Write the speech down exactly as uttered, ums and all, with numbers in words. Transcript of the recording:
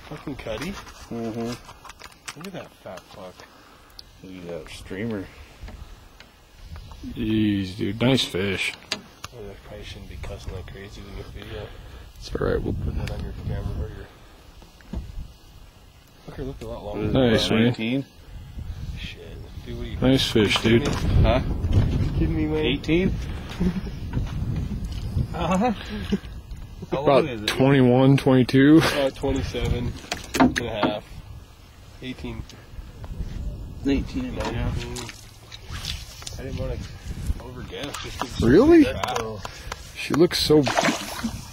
Fucking cutty. Mm-hmm. Look at that fat fuck. Look at that streamer. Jeez, dude. Nice fish. Oh, I probably shouldn't be cussing like crazy in this video. It's alright. We'll Put that on your camera or your... Look, her look a lot longer. Nice, man. nineteen? Shit. Dude, what are you... Nice fish, dude. Huh? You kidding me, man? eighteen? Uh-huh. How long About is it? twenty-one, twenty-two. Uh, twenty-seven and a half. eighteen. nineteen and a half. nineteen. I didn't want to overguess. Just 'cause Really? it's fat. She looks so